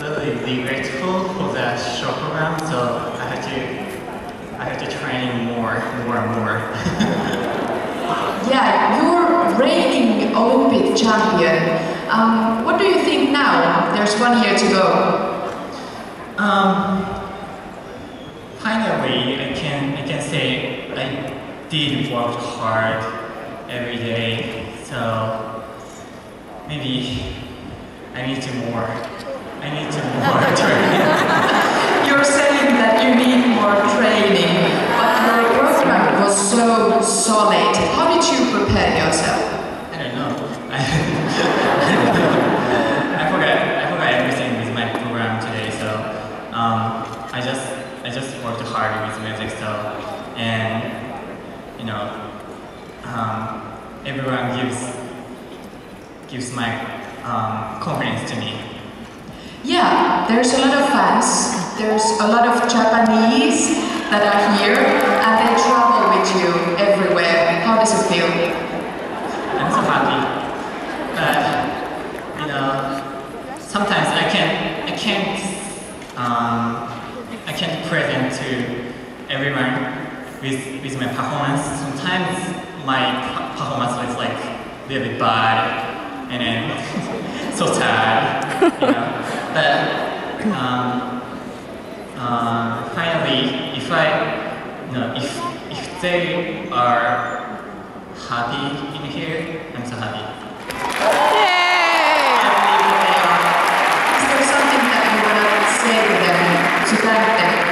really grateful for the show program, so I had to train more and more. Yeah, you're reigning Olympic champion. What do you think now? There's 1 year to go. Finally, I can say I did work hard every day, so maybe I need to more training. You're saying that you need more training, but your program was so solid. How did you prepare yourself? I don't know. I forgot everything with my program today, so I just worked hard with music, so and you know everyone gives my confidence to me. Yeah, there's a lot of fans. There's a lot of Japanese that are here, and they travel with you everywhere. How does it feel? I'm so happy, but you know, sometimes I can't present to everyone with my performance. Sometimes my performance was like really bad and then so sad, you know. But finally, if they are happy in here, I'm so happy. Is there something that you want to say to them, to thank them?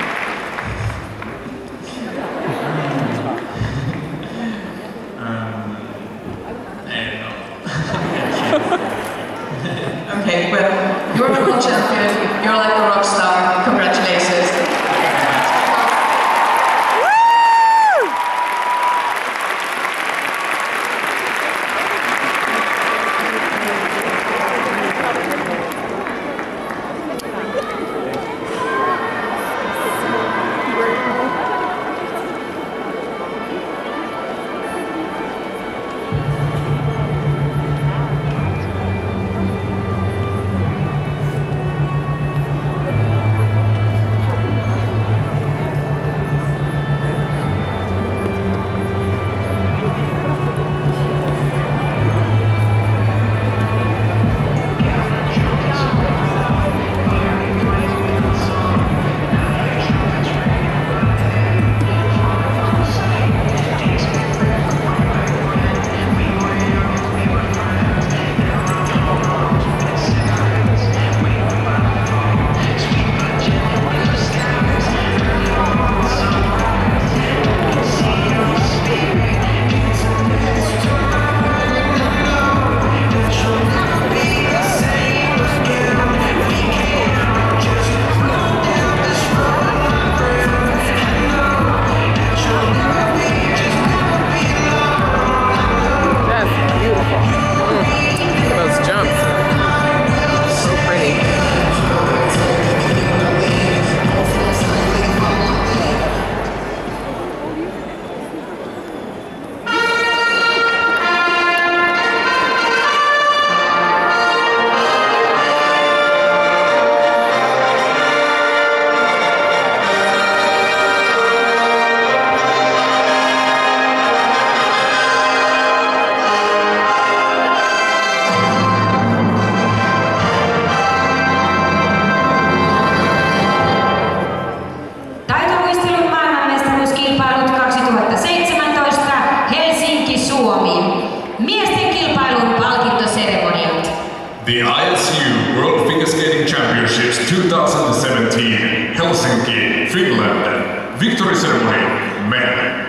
Okay, well, you're a world champion, you're like a rock star, congratulations. The ISU World Figure Skating Championships 2017, Helsinki, Finland. Victory ceremony, men.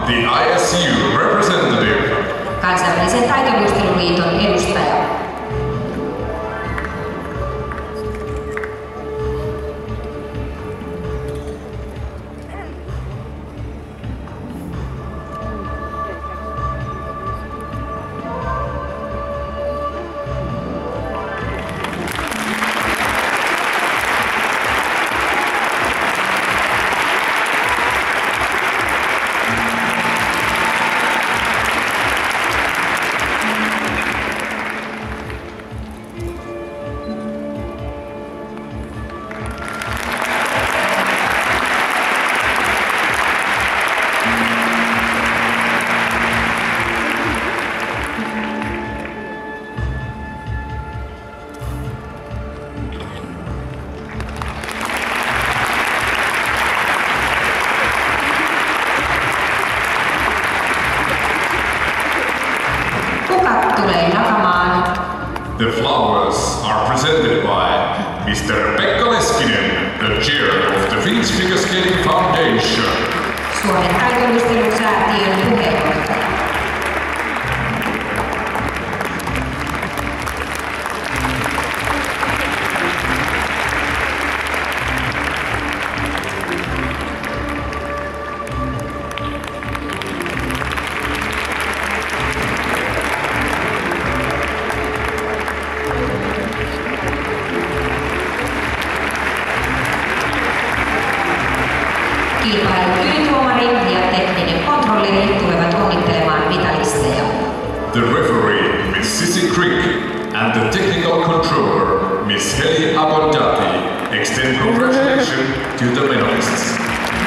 the ISU representative. Kansainvälisen taitoluisteluliiton edustaja. The flowers are presented by Mr. Pekka Leskinen, the chair of the Finnish Figure Skating Foundation. Suomen taitoluistelusäätiön puheenjohtaja. Kilpailun ylituomari ja tekninen kontrolleri tulevat onnittelemaan mitalisteja. The referee, Miss Sissy Crick, and the technical controller, Miss Heli Abondati, extend congratulations to the medalists.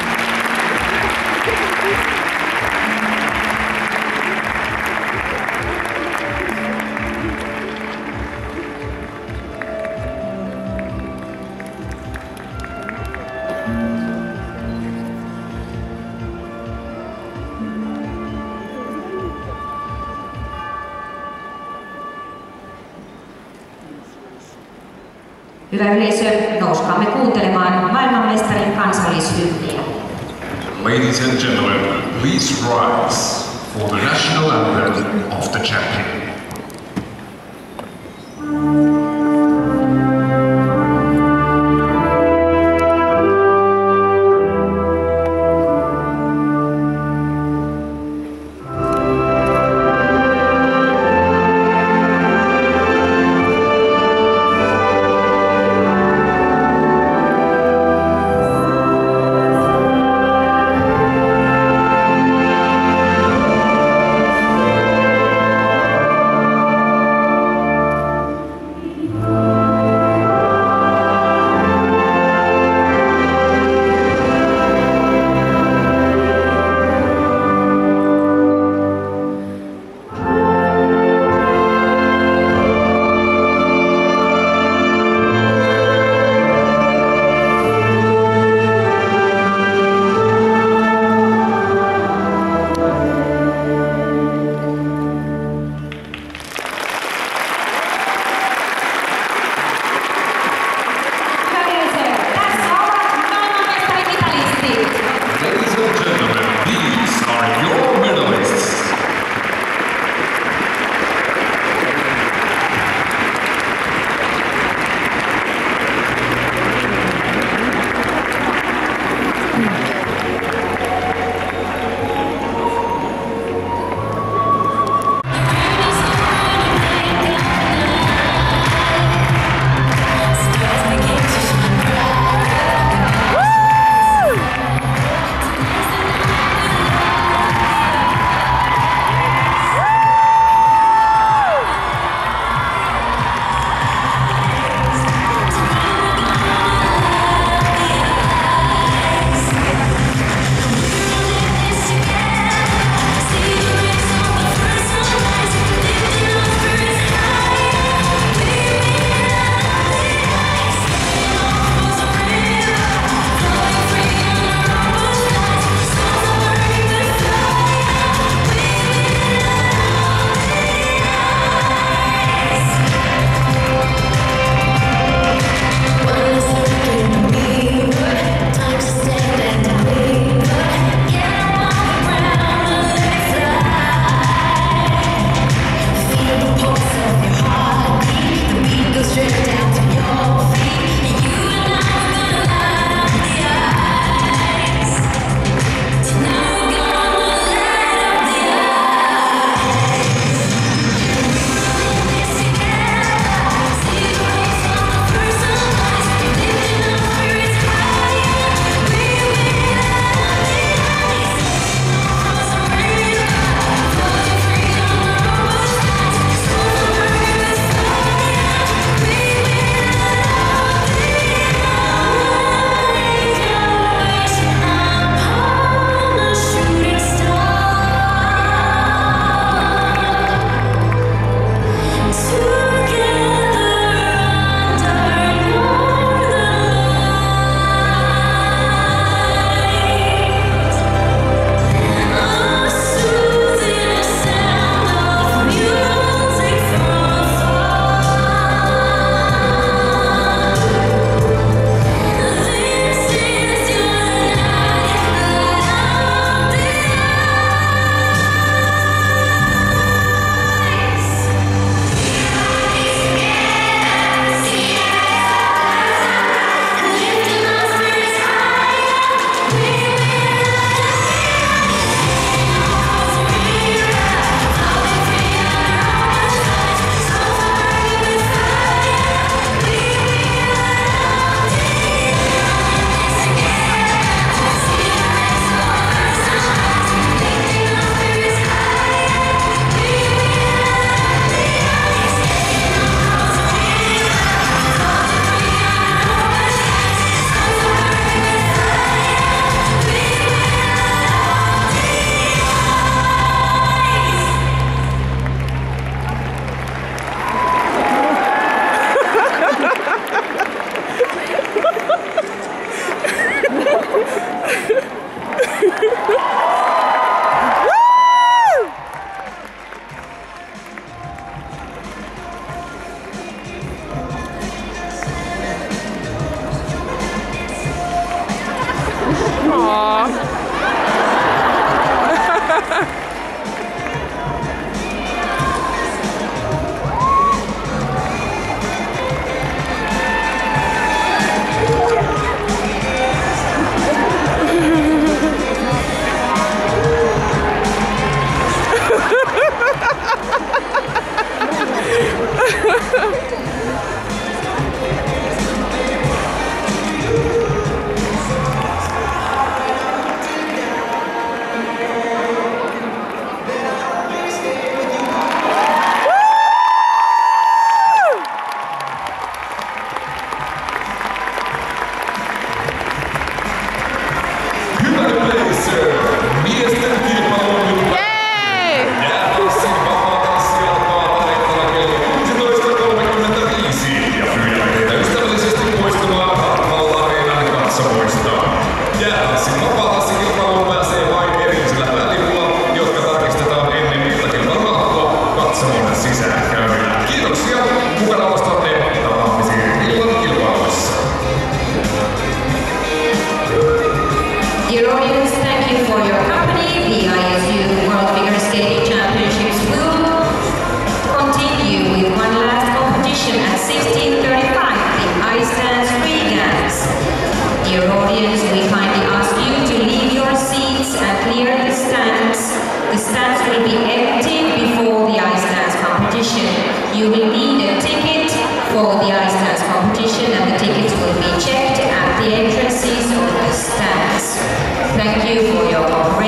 Hyvä yleisö, nouskaamme kuuntelemaan maailmanmestarin kansallishymniä. Ladies and gentlemen, please rise for the national anthem of the champion.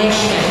Congratulations.